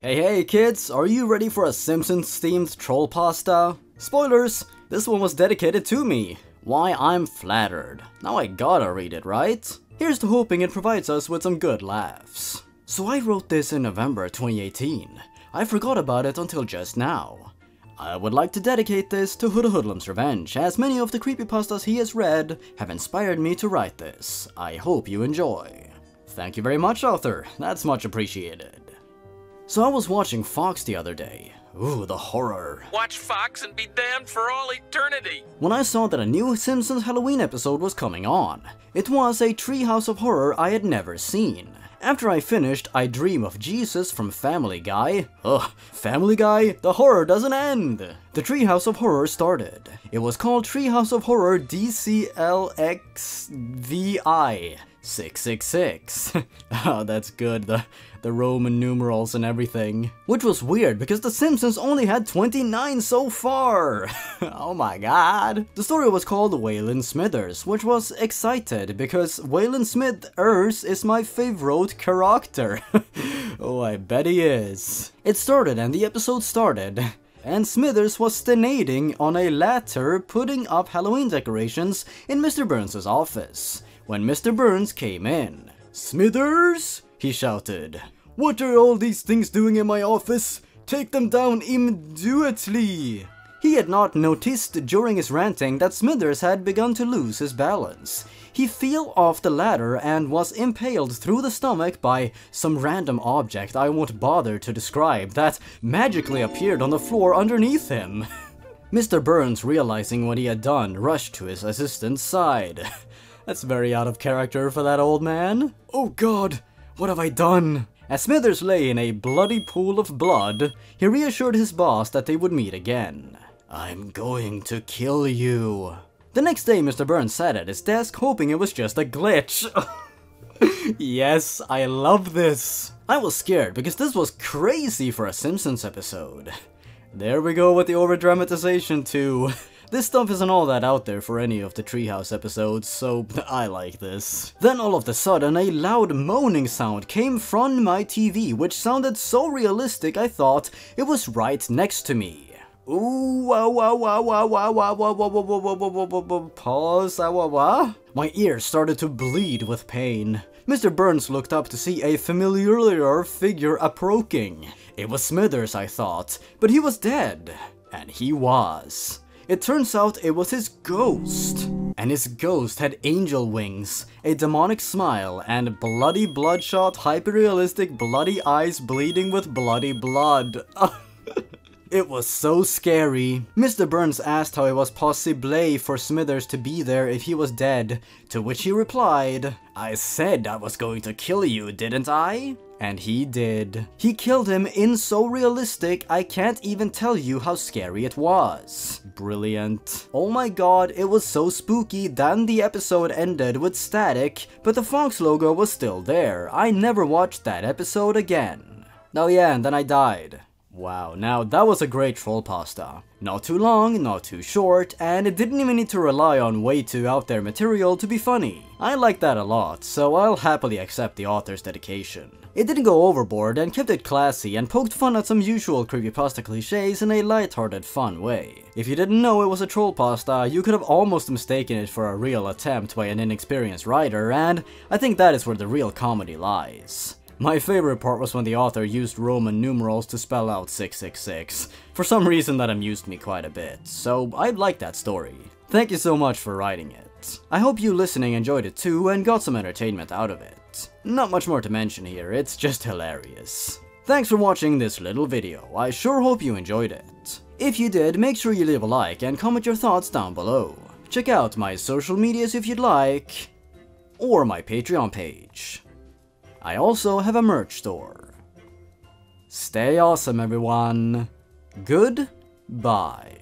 Hey kids, are you ready for a Simpsons-themed troll pasta? Spoilers! This one was dedicated to me. Why, I'm flattered. Now I gotta read it, right? Here's to hoping it provides us with some good laughs. So I wrote this in November 2018. I forgot about it until just now. I would like to dedicate this to Huda Hoodlum's Revenge, as many of the creepypastas he has read have inspired me to write this. I hope you enjoy. Thank you very much, author. That's much appreciated. So I was watching Fox the other day. Ooh, the horror. Watch Fox and be damned for all eternity. When I saw that a new Simpsons Halloween episode was coming on. It was a Treehouse of Horror I had never seen. After I finished I Dream of Jesus from Family Guy. Ugh, Family Guy? The horror doesn't end! The Treehouse of Horror started. It was called Treehouse of Horror DCLXVI 666. Oh, that's good, the Roman numerals and everything. Which was weird because The Simpsons only had 29 so far! Oh my god. The story was called Waylon Smithers, which was excited because Waylon Smithers is my favorite character. Oh, I bet he is. It started and the episode started. And Smithers was staying on a ladder putting up Halloween decorations in Mr. Burns' office. When Mr. Burns came in. "Smithers?" he shouted. "What are all these things doing in my office? Take them down immediately!" He had not noticed during his ranting that Smithers had begun to lose his balance. He fell off the ladder and was impaled through the stomach by some random object I won't bother to describe that magically appeared on the floor underneath him. Mr. Burns, realizing what he had done, rushed to his assistant's side. That's very out of character for that old man. "Oh god, what have I done?" As Smithers lay in a bloody pool of blood, he reassured his boss that they would meet again. "I'm going to kill you." The next day, Mr. Burns sat at his desk hoping it was just a glitch. Yes, I love this. I was scared because this was crazy for a Simpsons episode. There we go with the over-dramatization too. This stuff isn't all that out there for any of the Treehouse episodes, so I like this. Then all of a sudden, a loud moaning sound came from my TV, which sounded so realistic I thought it was right next to me. Ooh, pause, My ears started to bleed with pain. Mr. Burns looked up to see a familiar figure approaching. It was Smithers, I thought, but he was dead. And he was. It turns out it was his ghost. And his ghost had angel wings, a demonic smile, and bloody bloodshot, hyper-realistic bloody eyes bleeding with bloody blood. It was so scary. Mr. Burns asked how it was possible for Smithers to be there if he was dead, to which he replied, "I said I was going to kill you, didn't I?" And he did. He killed him in so realistic, I can't even tell you how scary it was. Brilliant. Oh my god, it was so spooky. Then the episode ended with static, but the Fox logo was still there. I never watched that episode again. Oh yeah, and then I died. Wow, now that was a great troll pasta. Not too long, not too short, and it didn't even need to rely on way too out there material to be funny. I like that a lot, so I'll happily accept the author's dedication. It didn't go overboard and kept it classy and poked fun at some usual creepypasta cliches in a lighthearted, fun way. If you didn't know it was a troll pasta, you could have almost mistaken it for a real attempt by an inexperienced writer, and I think that is where the real comedy lies. My favorite part was when the author used Roman numerals to spell out 666. For some reason that amused me quite a bit, so I like that story. Thank you so much for writing it. I hope you listening enjoyed it too and got some entertainment out of it. Not much more to mention here, it's just hilarious. Thanks for watching this little video, I sure hope you enjoyed it. If you did, make sure you leave a like and comment your thoughts down below. Check out my social medias if you'd like, or my Patreon page. I also have a merch store. Stay awesome, everyone. Goodbye.